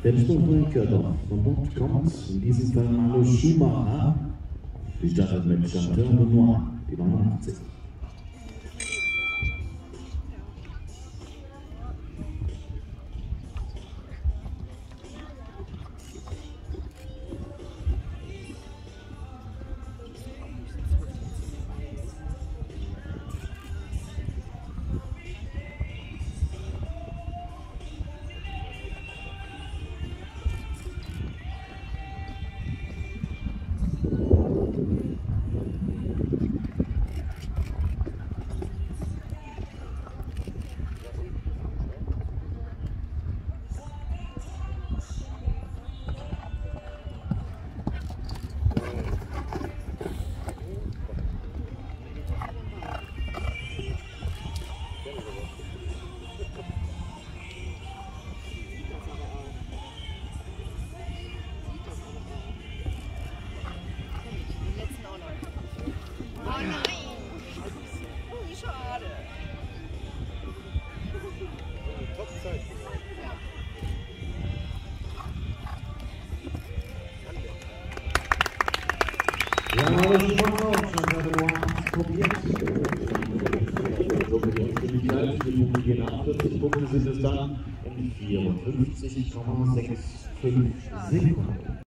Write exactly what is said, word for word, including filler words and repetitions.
Der Sprungbrücke vom Bord kommt in diesem Fall Malu Schumacher. Die startet mit Chanteur Benoit, die neunundachtzig. Ja, das ist schon auch schon probiert. So für die Geschwindigkeit, die Punkte gehen achtundvierzig Punkte sind es dann in vierundfünfzig Komma fünfundsechzig Sekunden.